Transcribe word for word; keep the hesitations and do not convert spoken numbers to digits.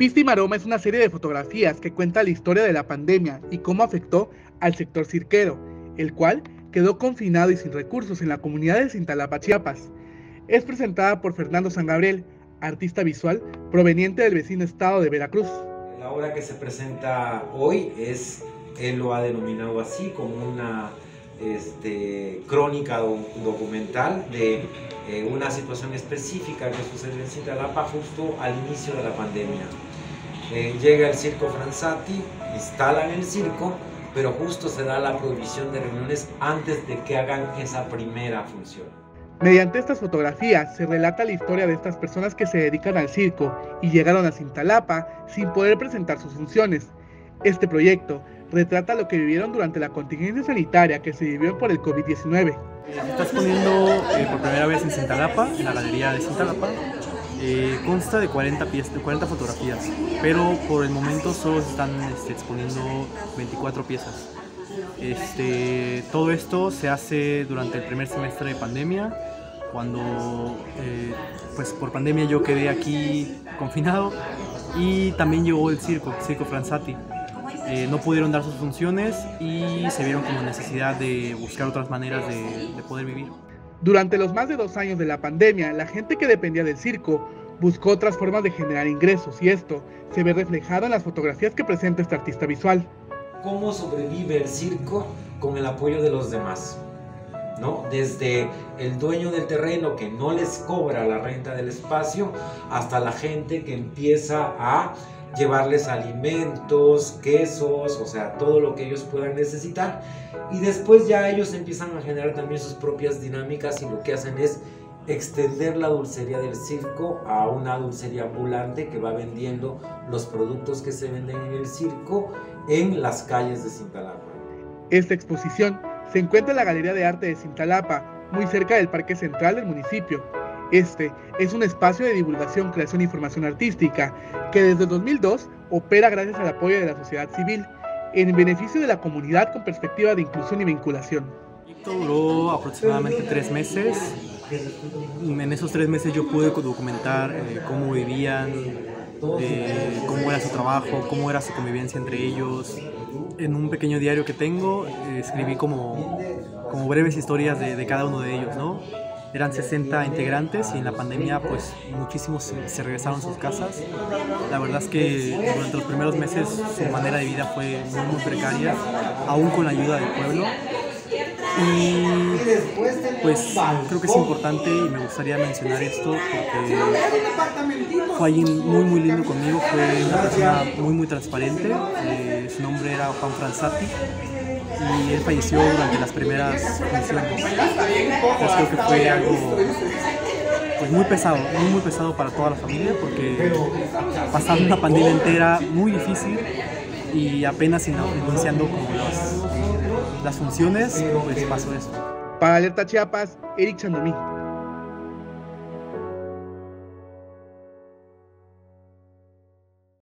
Pista y Maroma es una serie de fotografías que cuenta la historia de la pandemia y cómo afectó al sector cirquero, el cual quedó confinado y sin recursos en la comunidad de Cintalapa, Chiapas. Es presentada por Fernando San Gabriel, artista visual proveniente del vecino estado de Veracruz. La obra que se presenta hoy es, él lo ha denominado así, como una este, crónica documental de eh, una situación específica que sucede en Cintalapa justo al inicio de la pandemia. Eh, llega el circo Franzati, instalan el circo, pero justo se da la prohibición de reuniones antes de que hagan esa primera función. Mediante estas fotografías se relata la historia de estas personas que se dedican al circo y llegaron a Cintalapa sin poder presentar sus funciones. Este proyecto retrata lo que vivieron durante la contingencia sanitaria que se vivió por el COVID diecinueve. Se está exponiendo eh, por primera vez en Cintalapa, en la galería de Cintalapa. Eh, consta de cuarenta, piezas, de cuarenta fotografías, pero por el momento solo se están este, exponiendo veinticuatro piezas. Este, todo esto se hace durante el primer semestre de pandemia, cuando eh, pues por pandemia yo quedé aquí confinado, y también llegó el circo, el circo Franzati. Eh, no pudieron dar sus funciones y se vieron como necesidad de buscar otras maneras de, de poder vivir. Durante los más de dos años de la pandemia, la gente que dependía del circo buscó otras formas de generar ingresos, y esto se ve reflejado en las fotografías que presenta este artista visual. ¿Cómo sobrevive el circo? Con el apoyo de los demás, ¿no? Desde el dueño del terreno que no les cobra la renta del espacio, hasta la gente que empieza a llevarles alimentos, quesos, o sea, todo lo que ellos puedan necesitar, y después ya ellos empiezan a generar también sus propias dinámicas, y lo que hacen es extender la dulcería del circo a una dulcería ambulante que va vendiendo los productos que se venden en el circo en las calles de Cintalapa. Esta exposición se encuentra en la Galería de Arte de Cintalapa, muy cerca del Parque Central del municipio. Este es un espacio de divulgación, creación y formación artística que desde dos mil dos opera gracias al apoyo de la sociedad civil en beneficio de la comunidad con perspectiva de inclusión y vinculación. El proyecto duró aproximadamente tres meses. En esos tres meses yo pude documentar eh, cómo vivían, eh, cómo era su trabajo, cómo era su convivencia entre ellos. En un pequeño diario que tengo eh, escribí como, como breves historias de, de cada uno de ellos, ¿no? Eran sesenta integrantes y en la pandemia pues muchísimos se, se regresaron a sus casas. La verdad es que durante los primeros meses su manera de vida fue muy, muy precaria, aún con la ayuda del pueblo. Y pues creo que es importante y me gustaría mencionar esto porque fue alguien muy muy lindo conmigo, fue una persona muy muy transparente. Eh, su nombre era Juan Franzati y él falleció durante las primeras funciones. Entonces creo que fue algo pues muy pesado, muy muy pesado para toda la familia, porque pasar una pandemia entera muy difícil y apenas iniciando como las, las funciones, pues pasó eso. Para Alerta Chiapas, Eric Chandomí.